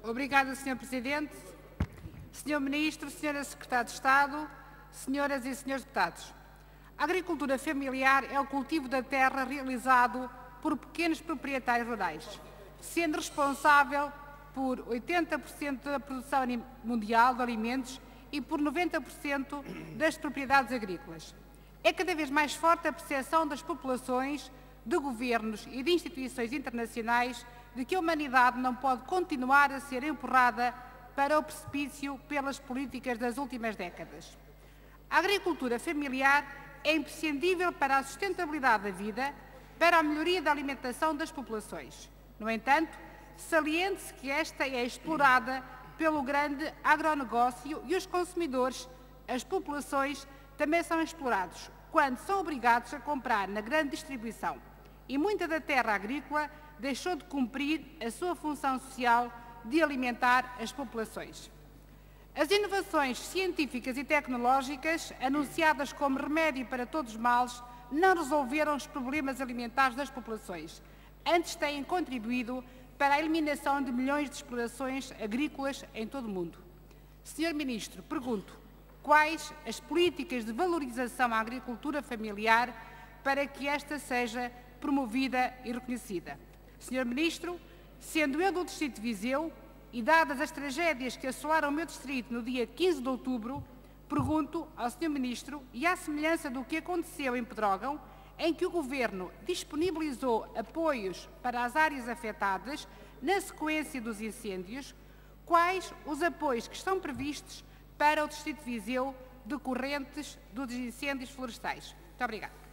Obrigada, Sr. Presidente. Sr. Ministro, Sra. Secretária de Estado, Senhoras e Senhores Deputados. A agricultura familiar é o cultivo da terra realizado por pequenos proprietários rurais, sendo responsável por 80% da produção mundial de alimentos e por 90% das propriedades agrícolas. É cada vez mais forte a percepção das populações, de governos e de instituições internacionais de que a humanidade não pode continuar a ser empurrada para o precipício pelas políticas das últimas décadas. A agricultura familiar é imprescindível para a sustentabilidade da vida, para a melhoria da alimentação das populações. No entanto, saliente-se que esta é explorada pelo grande agronegócio e os consumidores, as populações, também são explorados quando são obrigados a comprar na grande distribuição. E muita da terra agrícola deixou de cumprir a sua função social de alimentar as populações. As inovações científicas e tecnológicas, anunciadas como remédio para todos os males, não resolveram os problemas alimentares das populações. Antes têm contribuído para a eliminação de milhões de explorações agrícolas em todo o mundo. Sr. Ministro, pergunto, quais as políticas de valorização à agricultura familiar para que esta seja promovida e reconhecida? Sr. Ministro, sendo eu do Distrito de Viseu e dadas as tragédias que assolaram o meu distrito no dia 15 de outubro, pergunto ao Sr. Ministro, e à semelhança do que aconteceu em Pedrógão, em que o Governo disponibilizou apoios para as áreas afetadas na sequência dos incêndios, quais os apoios que estão previstos para o Distrito de Viseu decorrentes dos incêndios florestais? Muito obrigada.